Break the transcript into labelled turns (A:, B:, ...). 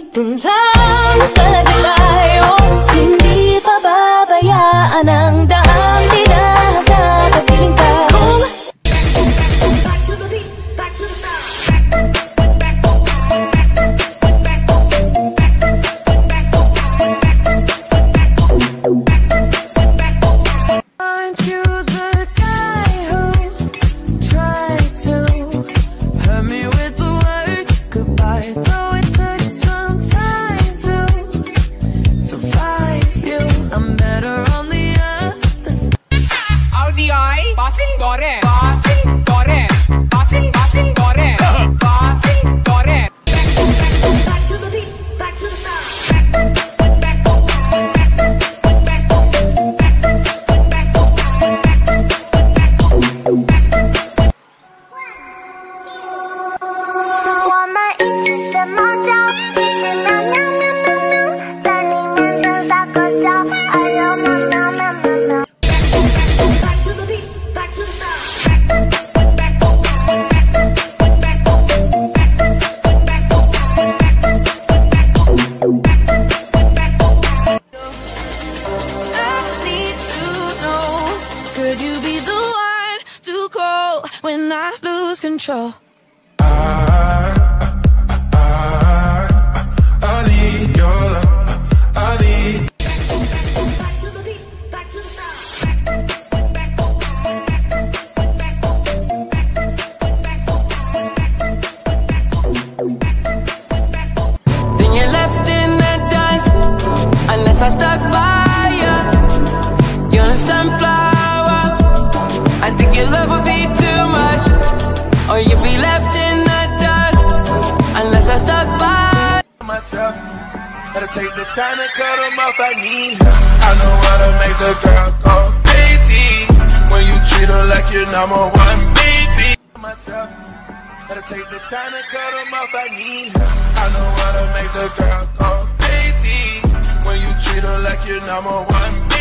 A: Dito lang talaga tayo, hindi pababayaan ang daang di nakakapiling ka. Back to the beat, back to the Aren't you the guy who tried to hurt me with the word goodbye? Though it took some time to survive you, I'm better on the other side.
B: RDI, passing dore, passing dore, passing dore, passing dore. Back to the beat, back to the start.
A: Could you be the one to call when I lose control?
C: I need your love. I need.
A: Back to the beat, back to the Then you're left in the dust unless I stuck by you. You're a sunflower. I think your love would be too much, or you'd be left in the dust unless I stuck by
C: Myself, gotta take the time to cut them off. I need her. I know how to make the girl go crazy when you treat her like you're number one, baby. Myself, gotta take the time to cut them off. I need her. I know how to make the girl go crazy when you treat her like you're number one, baby.